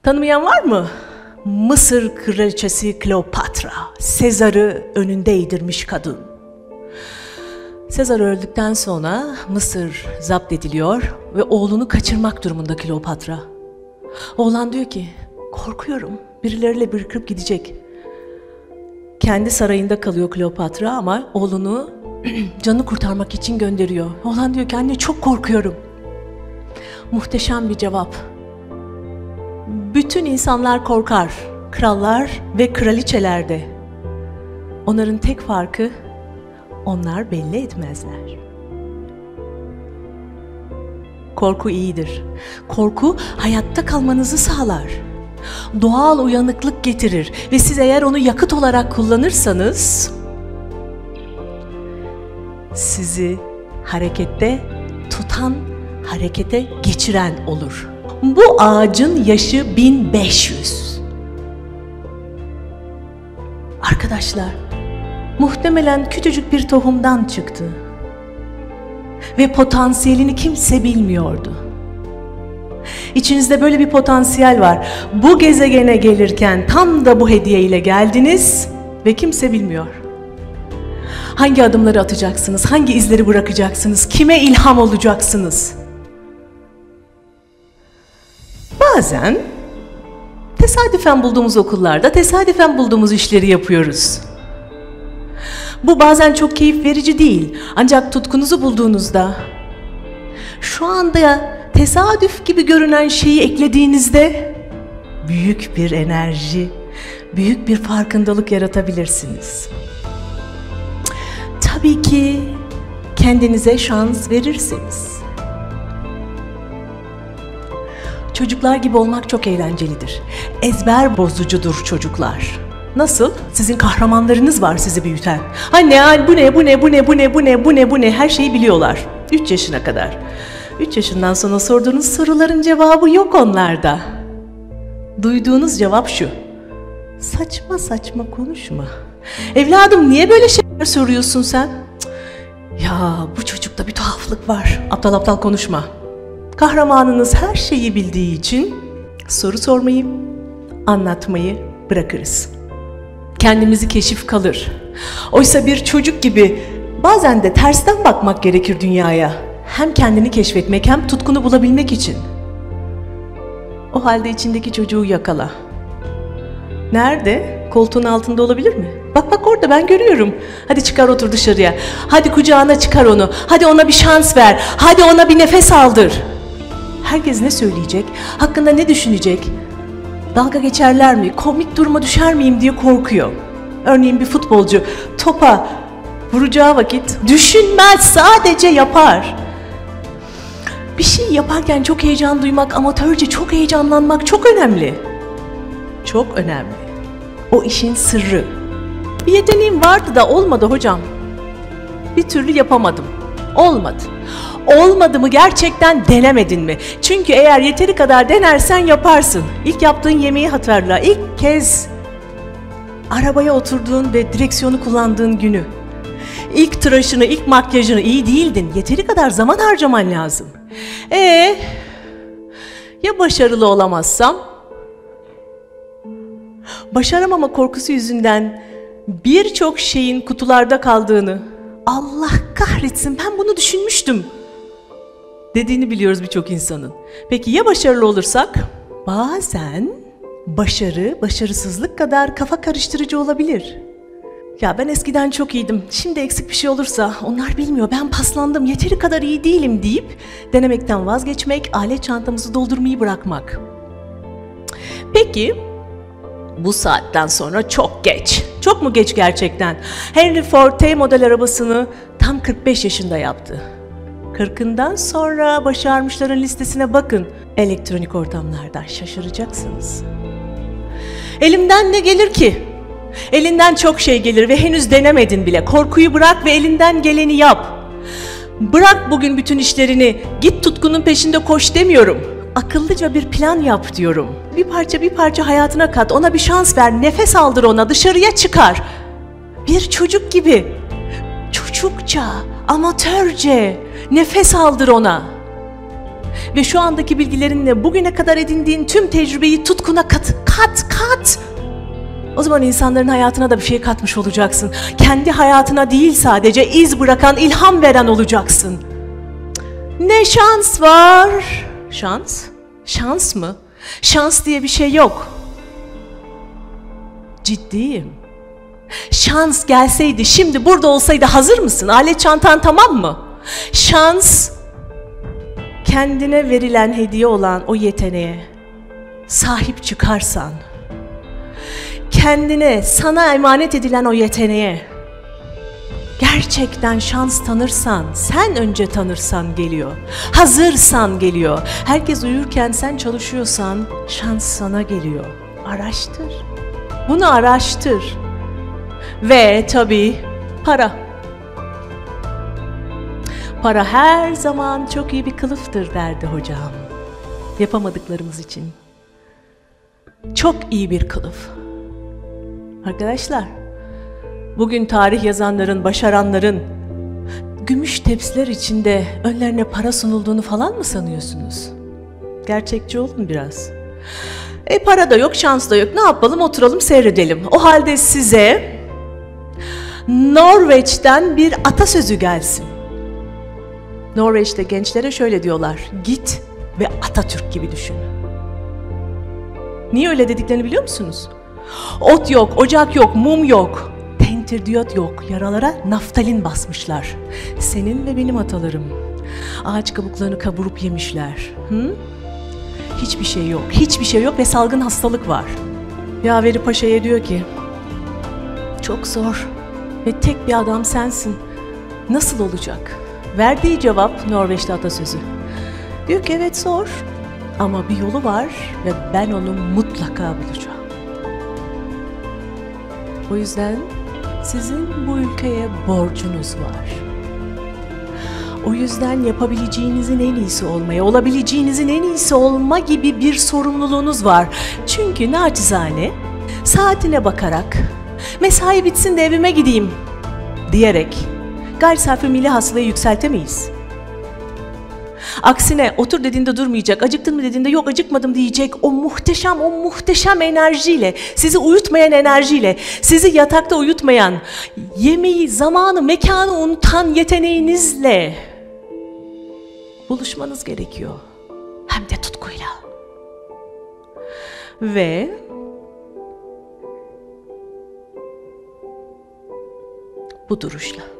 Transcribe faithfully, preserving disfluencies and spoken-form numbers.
Tanımayan var mı? Mısır kraliçesi Kleopatra, Sezar'ı önünde eğdirmiş kadın. Sezar öldükten sonra Mısır zapt ediliyor ve oğlunu kaçırmak durumunda Kleopatra. Oğlan diyor ki, korkuyorum, birileriyle bırakıp gidecek. Kendi sarayında kalıyor Kleopatra ama oğlunu canını kurtarmak için gönderiyor. Oğlan diyor ki, anne çok korkuyorum. Muhteşem bir cevap. Bütün insanlar korkar, krallar ve kraliçeler de. Onların tek farkı, onlar belli etmezler. Korku iyidir. Korku hayatta kalmanızı sağlar. Doğal uyanıklık getirir ve siz eğer onu yakıt olarak kullanırsanız, sizi harekette tutan, harekete geçiren olur. Bu ağacın yaşı bin beş yüz. Arkadaşlar, muhtemelen küçücük bir tohumdan çıktı. Ve potansiyelini kimse bilmiyordu. İçinizde böyle bir potansiyel var. Bu gezegene gelirken tam da bu hediye ile geldiniz ve kimse bilmiyor. Hangi adımları atacaksınız? Hangi izleri bırakacaksınız? Kime ilham olacaksınız? Bazen tesadüfen bulduğumuz okullarda tesadüfen bulduğumuz işleri yapıyoruz. Bu bazen çok keyif verici değil. Ancak tutkunuzu bulduğunuzda, şu anda tesadüf gibi görünen şeyi eklediğinizde büyük bir enerji, büyük bir farkındalık yaratabilirsiniz. Tabii ki kendinize şans verirseniz. Çocuklar gibi olmak çok eğlencelidir. Ezber bozucudur çocuklar. Nasıl? Sizin kahramanlarınız var sizi büyüten. Anne, bu ne, bu ne, bu ne, bu ne, bu ne, bu ne, bu ne, her şeyi biliyorlar. üç yaşına kadar. üç yaşından sonra sorduğunuz soruların cevabı yok onlarda. Duyduğunuz cevap şu: saçma saçma konuşma. Evladım, niye böyle şeyler soruyorsun sen? Cık, ya bu çocukta bir tuhaflık var. Aptal aptal konuşma. Kahramanınız her şeyi bildiği için soru sormayı, anlatmayı bırakırız. Kendimizi keşif kalır. Oysa bir çocuk gibi bazen de tersten bakmak gerekir dünyaya. Hem kendini keşfetmek hem tutkunu bulabilmek için. O halde içindeki çocuğu yakala. Nerede? Koltuğun altında olabilir mi? Bak bak orada, ben görüyorum. Hadi çıkar otur dışarıya. Hadi kucağına çıkar onu. Hadi ona bir şans ver. Hadi ona bir nefes aldır. Herkes ne söyleyecek? Hakkında ne düşünecek? Dalga geçerler mi? Komik duruma düşer miyim diye korkuyor. Örneğin bir futbolcu topa vuracağı vakit düşünmez, sadece yapar. Bir şey yaparken çok heyecan duymak, amatörce çok heyecanlanmak çok önemli. Çok önemli. O işin sırrı. Bir yeteneğim vardı da olmadı hocam. Bir türlü yapamadım. Olmadı. Olmadı mı, gerçekten denemedin mi? Çünkü eğer yeteri kadar denersen yaparsın. İlk yaptığın yemeği hatırla. İlk kez arabaya oturduğun ve direksiyonu kullandığın günü. İlk tıraşını, ilk makyajını, iyi değildin. Yeteri kadar zaman harcaman lazım. Ee, ya başarılı olamazsam? Başaramama korkusu yüzünden birçok şeyin kutularda kaldığını, Allah kahretsin ben bunu düşünmüştüm dediğini biliyoruz birçok insanın. Peki ya başarılı olursak? Bazen başarı, başarısızlık kadar kafa karıştırıcı olabilir. Ya ben eskiden çok iyiydim, şimdi eksik bir şey olursa onlar bilmiyor, ben paslandım, yeteri kadar iyi değilim deyip denemekten vazgeçmek, alet çantamızı doldurmayı bırakmak. Peki bu saatten sonra çok geç. Çok mu geç gerçekten? Henry Ford T model arabasını tam kırk beş yaşında yaptı. kırkından sonra başarmışların listesine bakın. Elektronik ortamlardan şaşıracaksınız. Elimden ne gelir ki? Elinden çok şey gelir ve henüz denemedin bile. Korkuyu bırak ve elinden geleni yap. Bırak bugün bütün işlerini, git tutkunun peşinde koş demiyorum. Akıllıca bir plan yap diyorum. Bir parça bir parça hayatına kat, ona bir şans ver, nefes aldır ona, dışarıya çıkar. Bir çocuk gibi, çocukça, amatörce nefes aldır ona. Ve şu andaki bilgilerinle bugüne kadar edindiğin tüm tecrübeyi tutkuna kat, kat, kat. O zaman insanların hayatına da bir şey katmış olacaksın. Kendi hayatına değil, sadece iz bırakan, ilham veren olacaksın. Ne şans var? Şans? Şans mı? Şans diye bir şey yok. Ciddiyim. Şans gelseydi, şimdi burada olsaydı hazır mısın? Alet çantan tamam mı? Şans, kendine verilen hediye olan o yeteneğe sahip çıkarsan, kendine, sana emanet edilen o yeteneğe gerçekten şans tanırsan, sen önce tanırsan geliyor. Hazırsan geliyor. Herkes uyurken sen çalışıyorsan şans sana geliyor. Araştır. Bunu araştır. Ve tabii para. Para her zaman çok iyi bir kılıftır derdi hocam. Yapamadıklarımız için. Çok iyi bir kılıf. Arkadaşlar, bugün tarih yazanların, başaranların gümüş tepsiler içinde önlerine para sunulduğunu falan mı sanıyorsunuz? Gerçekçi olun biraz. E para da yok, şans da yok. Ne yapalım? Oturalım, seyredelim. O halde size Norveç'ten bir atasözü gelsin. Norveç'te gençlere şöyle diyorlar: git ve Atatürk gibi düşün. Niye öyle dediklerini biliyor musunuz? Ot yok, ocak yok, mum yok, tentirdiyot yok, yaralara naftalin basmışlar. Senin ve benim atalarım ağaç kabuklarını kavurup yemişler. Hı? Hiçbir şey yok, hiçbir şey yok ve salgın hastalık var. Yaveri Paşa'ya diyor ki, çok zor ve tek bir adam sensin. Nasıl olacak? Verdiği cevap Norveç'te atasözü. Diyor ki evet zor ama bir yolu var ve ben onu mutlaka bulacağım. O yüzden sizin bu ülkeye borcunuz var. O yüzden yapabileceğinizin en iyisi olmaya, olabileceğinizin en iyisi olma gibi bir sorumluluğunuz var. Çünkü naçizane saatine bakarak mesai bitsin de evime gideyim diyerek gayri safi milli hasılayı yükseltemeyiz. Aksine otur dediğinde durmayacak, acıktın mı dediğinde yok acıkmadım diyecek o muhteşem, o muhteşem enerjiyle, sizi uyutmayan enerjiyle, sizi yatakta uyutmayan, yemeği, zamanı, mekanı unutan yeteneğinizle buluşmanız gerekiyor. Hem de tutkuyla. Ve bu duruşla.